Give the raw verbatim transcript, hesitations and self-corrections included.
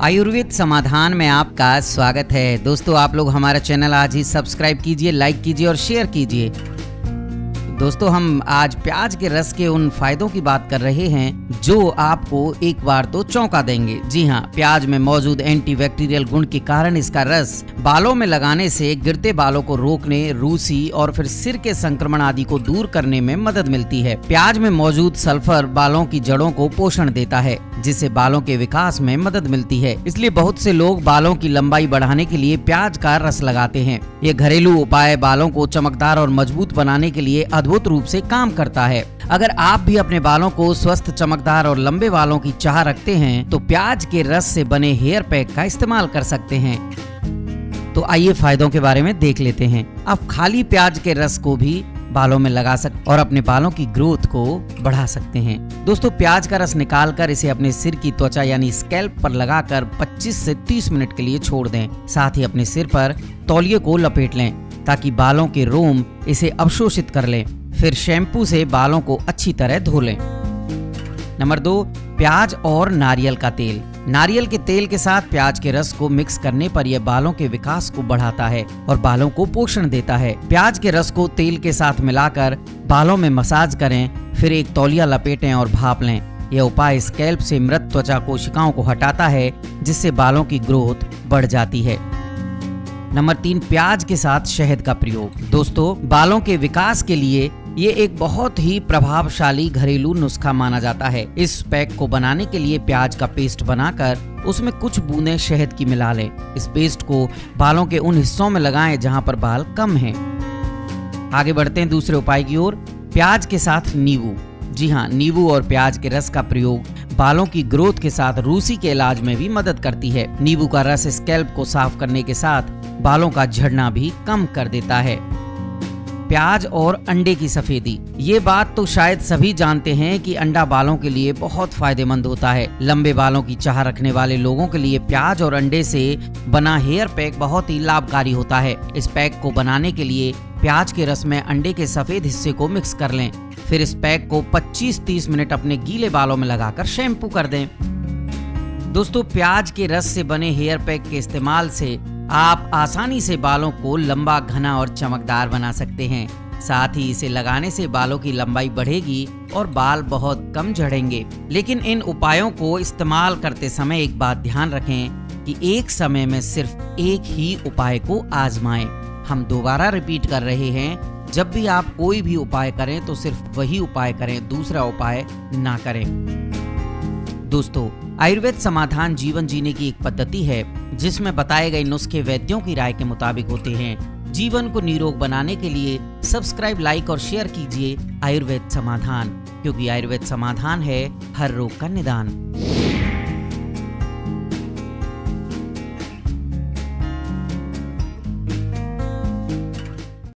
आयुर्वेद समाधान में आपका स्वागत है। दोस्तों, आप लोग हमारा चैनल आज ही सब्सक्राइब कीजिए, लाइक कीजिए और शेयर कीजिए। दोस्तों, हम आज प्याज के रस के उन फायदों की बात कर रहे हैं जो आपको एक बार तो चौंका देंगे। जी हाँ, प्याज में मौजूद एंटीबैक्टीरियल गुण के कारण इसका रस बालों में लगाने से गिरते बालों को रोकने, रूसी और फिर सिर के संक्रमण आदि को दूर करने में मदद मिलती है। प्याज में मौजूद सल्फर बालों की जड़ों को पोषण देता है, जिससे बालों के विकास में मदद मिलती है। इसलिए बहुत से लोग बालों की लंबाई बढ़ाने के लिए प्याज का रस लगाते हैं। ये घरेलू उपाय बालों को चमकदार और मजबूत बनाने के लिए अद्भुत रूप से काम करता है। अगर आप भी अपने बालों को स्वस्थ, चमकदार और लंबे बालों की चाह रखते हैं तो प्याज के रस से बने हेयर पैक का इस्तेमाल कर सकते हैं। तो आइए फायदों के बारे में देख लेते हैं। आप खाली प्याज के रस को भी बालों में लगा सकते और अपने बालों की ग्रोथ को बढ़ा सकते हैं। दोस्तों, प्याज का रस निकालकर इसे अपने सिर की त्वचा यानी स्कैल्प पर लगाकर पच्चीस से तीस मिनट के लिए छोड़ दें। साथ ही अपने सिर पर तौलिए को लपेट लें ताकि बालों के रोम इसे अवशोषित कर लें। फिर शैम्पू से बालों को अच्छी तरह धो लें। नंबर दो, प्याज और नारियल का तेल। नारियल के तेल के साथ प्याज के रस को मिक्स करने पर यह बालों के विकास को बढ़ाता है और बालों को पोषण देता है। प्याज के रस को तेल के साथ मिलाकर बालों में मसाज करें, फिर एक तौलिया लपेटें और भाप लें। यह उपाय स्कैल्प से मृत त्वचा कोशिकाओं को हटाता है, जिससे बालों की ग्रोथ बढ़ जाती है। नंबर तीन, प्याज के साथ शहद का प्रयोग। दोस्तों, बालों के विकास के लिए ये एक बहुत ही प्रभावशाली घरेलू नुस्खा माना जाता है। इस पैक को बनाने के लिए प्याज का पेस्ट बनाकर उसमें कुछ बूंदें शहद की मिला लें। इस पेस्ट को बालों के उन हिस्सों में लगाएं जहां पर बाल कम हैं। आगे बढ़ते हैं दूसरे उपाय की ओर, प्याज के साथ नींबू। जी हाँ, नींबू और प्याज के रस का प्रयोग बालों की ग्रोथ के साथ रूसी के इलाज में भी मदद करती है। नींबू का रस स्कैल्प को साफ करने के साथ बालों का झड़ना भी कम कर देता है। प्याज और अंडे की सफेदी। ये बात तो शायद सभी जानते हैं कि अंडा बालों के लिए बहुत फायदेमंद होता है। लंबे बालों की चाह रखने वाले लोगों के लिए प्याज और अंडे से बना हेयर पैक बहुत ही लाभकारी होता है। इस पैक को बनाने के लिए प्याज के रस में अंडे के सफेद हिस्से को मिक्स कर लें। फिर इस पैक को पच्चीस तीस मिनट अपने गीले बालों में लगाकर शैम्पू कर दें। दोस्तों, प्याज के रस से बने हेयर पैक के इस्तेमाल से आप आसानी से बालों को लंबा, घना और चमकदार बना सकते हैं। साथ ही इसे लगाने से बालों की लंबाई बढ़ेगी और बाल बहुत कम झड़ेंगे। लेकिन इन उपायों को इस्तेमाल करते समय एक बात ध्यान रखें कि एक समय में सिर्फ एक ही उपाय को आजमाएं। हम दोबारा रिपीट कर रहे हैं, जब भी आप कोई भी उपाय करें तो सिर्फ वही उपाय करें, दूसरा उपाय ना करें। दोस्तों, आयुर्वेद समाधान जीवन जीने की एक पद्धति है जिसमें बताए गए नुस्खे वैद्यों की राय के मुताबिक होते हैं। जीवन को निरोग बनाने के लिए सब्सक्राइब, लाइक और शेयर कीजिए आयुर्वेद समाधान, क्योंकि आयुर्वेद समाधान है हर रोग का निदान।